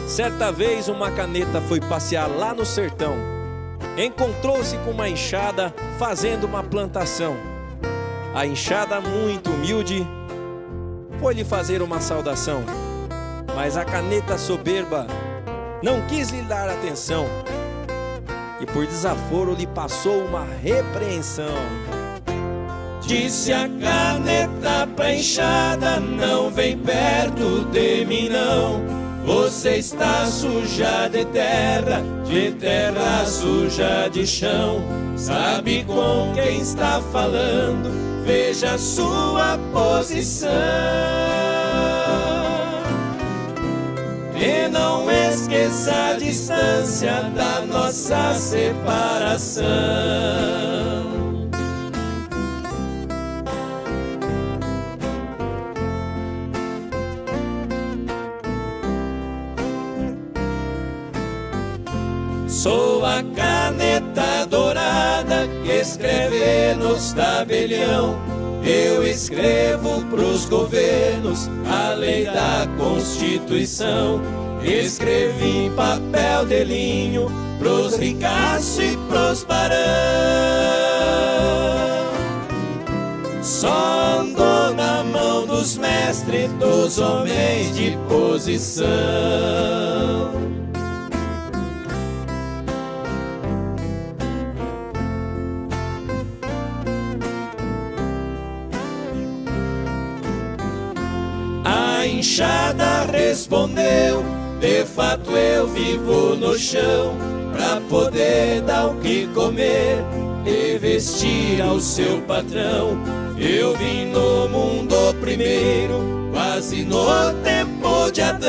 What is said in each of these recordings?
Certa vez uma caneta foi passear lá no sertão. Encontrou-se com uma enxada fazendo uma plantação. A enxada, muito humilde, foi-lhe fazer uma saudação. Mas a caneta soberba não quis lhe dar atenção e por desaforo lhe passou uma repreensão. Disse a caneta pra enxada: não vem perto de mim não. Você está suja de terra suja de chão. Sabe com quem está falando? Veja a sua posição. E não esqueça a distância da nossa separação. Sou a caneta dourada que escreve nos tabelião. Eu escrevo pros governos a lei da Constituição. Escrevi em papel de linho pros ricaços e pros barão. Só andou na mão dos mestres, dos homens de posição. A enxada respondeu: de fato eu vivo no chão, pra poder dar o que comer e vestir ao seu patrão. Eu vim no mundo primeiro, quase no tempo de Adão.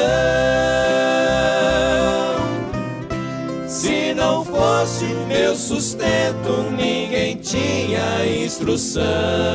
Se não fosse o meu sustento, ninguém tinha instrução.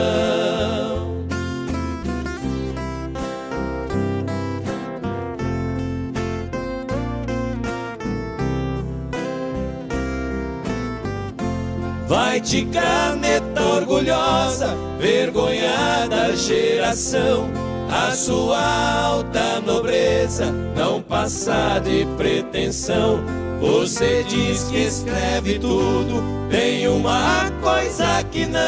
Vai-te, caneta orgulhosa, vergonha da geração. A sua alta nobreza não passa de pretensão. Você diz que escreve tudo, tem uma coisa que não.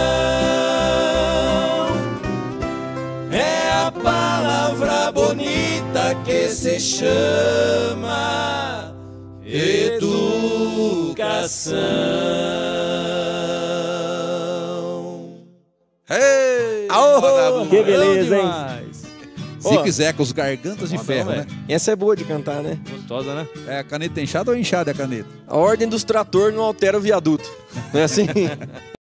É a palavra bonita que se chama educação. Hey, oh, que beleza, hein? Se quiser, com os gargantas de ferro, né? Essa é boa de cantar, né? Gostosa, né? É a caneta enxada ou enxada a caneta? A ordem dos trator não altera o viaduto. Não é assim?